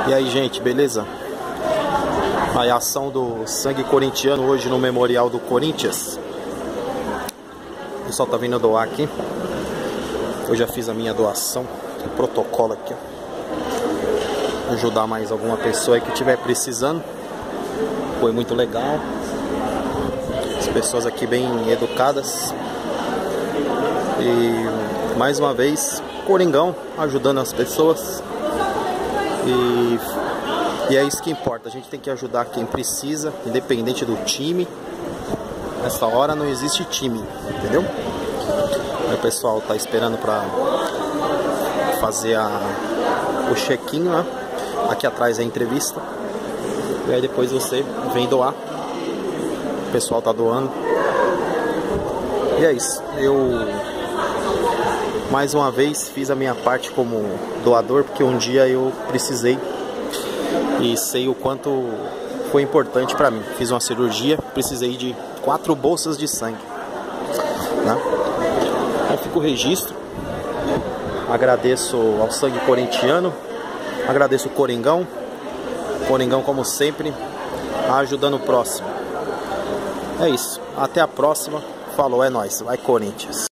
E aí, gente, beleza? Aí a ação do sangue corintiano hoje no Memorial do Corinthians. O pessoal tá vindo doar aqui. Eu já fiz a minha doação. Tem protocolo aqui, ó. Ajudar mais alguma pessoa aí que estiver precisando. Foi muito legal. As pessoas aqui bem educadas. E mais uma vez, Coringão ajudando as pessoas. E é isso que importa. A gente tem que ajudar quem precisa, independente do time. Nessa hora não existe time, entendeu? Aí o pessoal tá esperando pra fazer o check-in, né? Aqui atrás é a entrevista. E aí depois você vem doar. O pessoal tá doando. E é isso. Eu mais uma vez fiz a minha parte como doador, porque um dia eu precisei e sei o quanto foi importante para mim. Fiz uma cirurgia, precisei de 4 bolsas de sangue, né? Então fica o registro. Agradeço ao sangue corintiano, agradeço o Coringão. Coringão, como sempre, ajudando o próximo. É isso, até a próxima. Falou, é nóis, vai Corinthians.